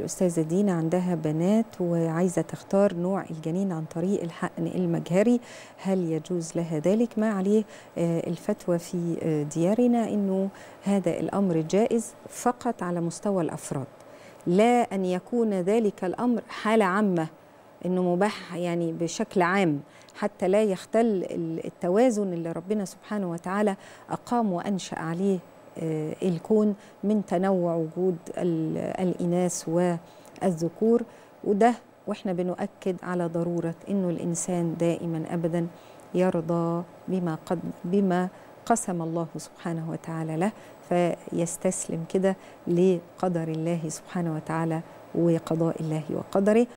الأستاذة دينا عندها بنات وعايزة تختار نوع الجنين عن طريق الحقن المجهري، هل يجوز لها ذلك؟ ما عليه الفتوى في ديارنا أنه هذا الأمر جائز فقط على مستوى الأفراد، لا أن يكون ذلك الأمر حالة عامة أنه مباح يعني بشكل عام، حتى لا يختل التوازن اللي ربنا سبحانه وتعالى أقام وأنشأ عليه الكون من تنوع وجود الإناث والذكور. وده وإحنا بنؤكد على ضرورة إنه الإنسان دائما أبدا يرضى بما قسم الله سبحانه وتعالى له، فيستسلم كده لقدر الله سبحانه وتعالى وقضاء الله وقدره.